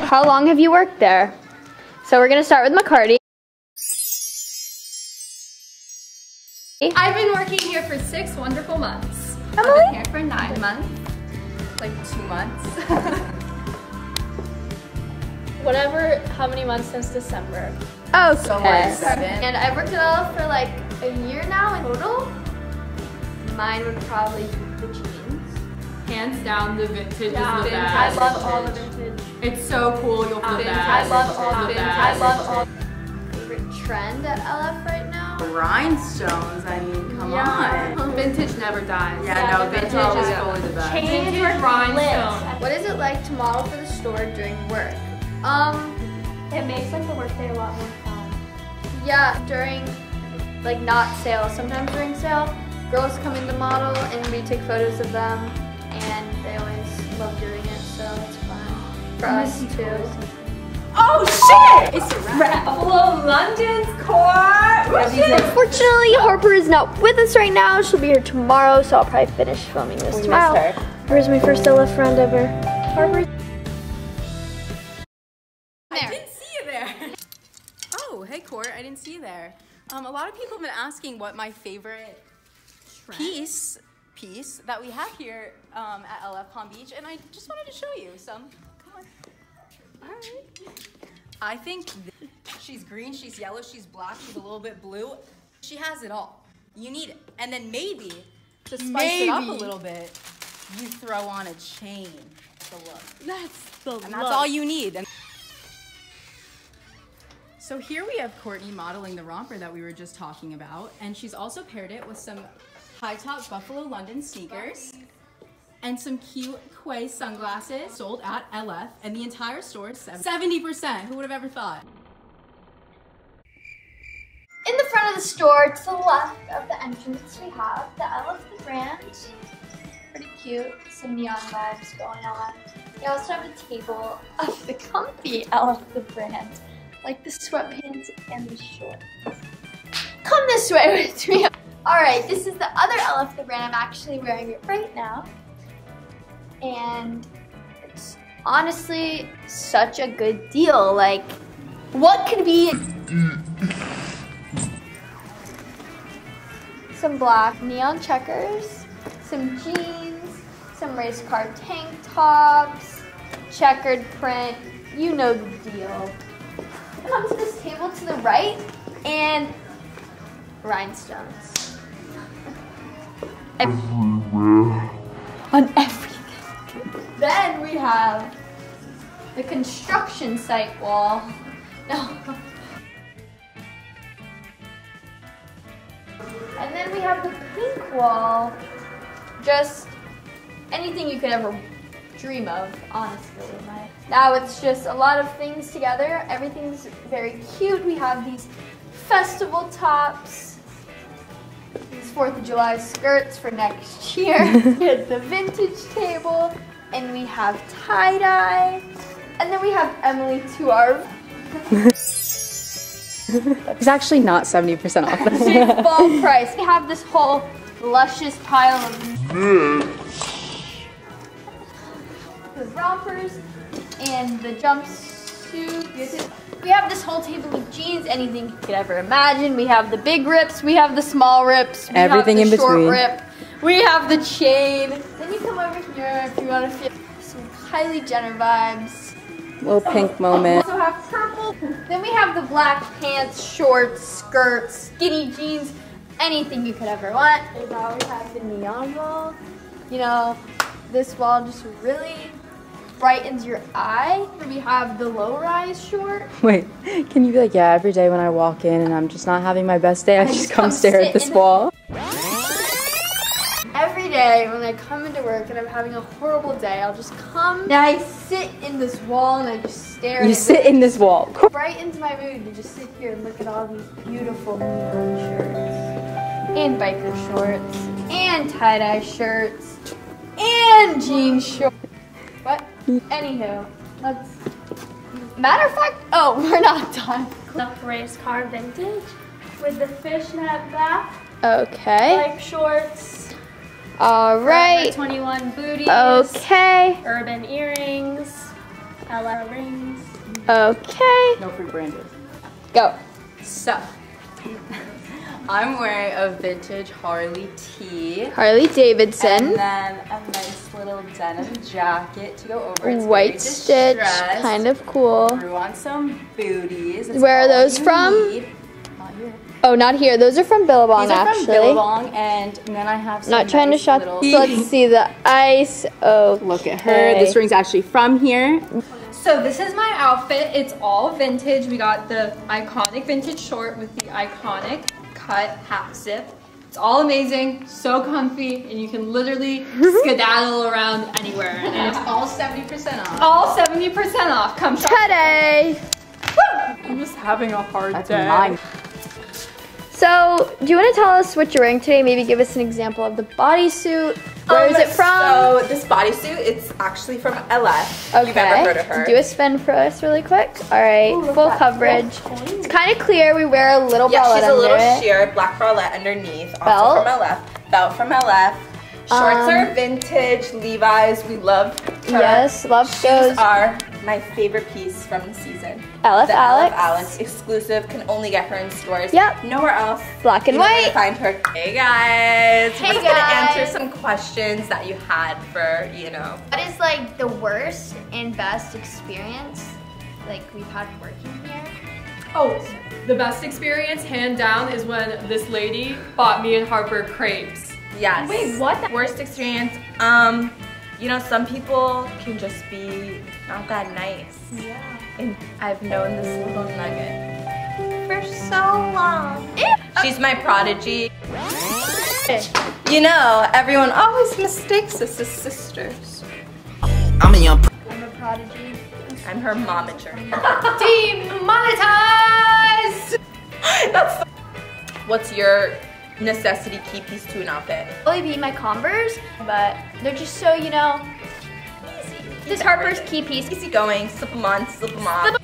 How long have you worked there? So we're gonna start with McCarty. I've been working here for 6 wonderful months. Emily? I've been here for 9 months, like 2 months. Whatever, how many months since December? Okay. So like 7. And I've worked at Ella for like a year now in total. Mine would probably be the jeans. Hands down, the vintage is the I best. love all the vintage. It's so cool, you'll feel bad. I love all You'll the feel vintage. bad. I love all. Favorite trend at LF right now? Rhinestones, I mean, come on. Vintage never dies. Yeah, no, vintage is fully the best. Vintage rhinestone. What is it like to model for the store during work? It makes like the workday a lot more fun. Yeah, during like not sales. Sometimes during sale, girls come in to model and we take photos of them, and they always love doing it, so it's fun for us too. Oh shit! It's Buffalo London's court! Unfortunately, Harper is not with us right now. She'll be here tomorrow, so I'll probably finish filming this tomorrow. Where's my first LF friend ever? Harper. I didn't see you there. Oh, hey Court, I didn't see you there. A lot of people have been asking what my favorite piece that we have here at LF Palm Beach, and I just wanted to show you some. Come on. All right. I think she's green, she's yellow, she's black, she's a little bit blue. She has it all. You need it. And then maybe, to spice it up a little bit, you throw on a chain to look. That's That's all you need. So here we have Courtney modeling the romper that we were just talking about, and she's also paired it with some high-top Buffalo London sneakers and some cute Quay sunglasses sold at LF, and the entire store is 70%. Who would have ever thought? In the front of the store, to the left of the entrance, we have the LF the brand. Pretty cute, some neon vibes going on. We also have a table of the comfy LF the brand, like the sweatpants and the shorts. Come this way with me. All right, this is the other LF the brand. I'm actually wearing it right now. And it's honestly such a good deal. Like, what could be? Some black neon checkers, some jeans, some race car tank tops, checkered print, you know the deal. Come to this table to the right, and rhinestones. Everywhere. On everything. Then we have the construction site wall. No. And then we have the pink wall. Just anything you could ever dream of, honestly. Now it's just a lot of things together. Everything's very cute. We have these festival tops, these 4th of July skirts for next year. We have the vintage table, and we have tie-dye. And then we have Emily to our... It's actually not 70% off. It's full price. We have this whole luscious pile of the rompers and the jumpsuit. We have this whole table of jeans, anything you could ever imagine. We have the big rips, we have the small rips, we Everything have the in short between. rip, we have the chain. Then you come over here if you want to feel some Kylie Jenner vibes. Little pink moment. We also have purple. Then we have the black pants, shorts, skirts, skinny jeans, anything you could ever want. And now we have the neon wall. You know, this wall just really brightens your eye. We have the low-rise short. Wait, can you be like, yeah, every day when I walk in and I'm just not having my best day, I just come stare at this wall? Every day when I come into work and I'm having a horrible day, I'll just come and I sit in this wall and I just stare. You sit in this wall. It brightens my mood to just sit here and look at all these beautiful neon shirts and biker shorts and tie-dye shirts and jean shorts. What? Anywho, let's... Matter of fact, oh, we're not done. The race car vintage with the fishnet back, Okay. like shorts. All right. 21 booties. Okay. Urban earrings. Ella rings. Okay. No free branded. Go. So, I'm wearing a vintage Harley tee. Harley Davidson. And then a nice little denim jacket to go over. It's White stitch, kind of cool. Threw on some booties. It's Where are all those you from? need. Not here. Oh, not here. Those are from Billabong, These are actually. from Billabong, and then I have some Not trying nice to shop. little- Let's see the ice. Oh, Look at her. This ring's actually from here. So this is my outfit. It's all vintage. We got the iconic vintage short with the iconic cut half zip. It's all amazing, so comfy, and you can literally skedaddle around anywhere. And it's All 70% off. all 70% off. Come shop. today. I'm just having a hard That's day. mine. So, do you want to tell us what you're wearing today? Maybe give us an example of the bodysuit. Where is it from? So this bodysuit, it's actually from LF. Okay. You've ever heard of her? Do a spin for us really quick. All right, full coverage. It's kind of clear. We wear a little Yeah, bralette she's a under little it. sheer black bralette underneath, Belt. also from LF. Belt from LF. Shorts are vintage, Levi's. We love her. Yes, love Shoes those. are my favorite piece from the season. LF The Alex. LF Alex exclusive. Can only get her in stores. Yep. Nowhere else. Black and You know where white. to find her. Hey guys. Hey, We're gonna guys. answer some questions that you had for, you know. What is like the worst and best experience like we've had working here? Oh, the best experience, hand down, is when this lady bought me and Harper crepes. Yes. Wait, what? Worst experience? You know, some people can just be not that nice. Yeah. And I've known this little nugget For so long. She's my prodigy. You know, everyone always mistakes us as sisters. I'm a prodigy. I'm her momager. Demonetized! That's what's your necessity key piece to an outfit? Probably be my Converse, but they're just so, you know, easy. This is Harper's key piece. Easy going, slip them on, slip them off.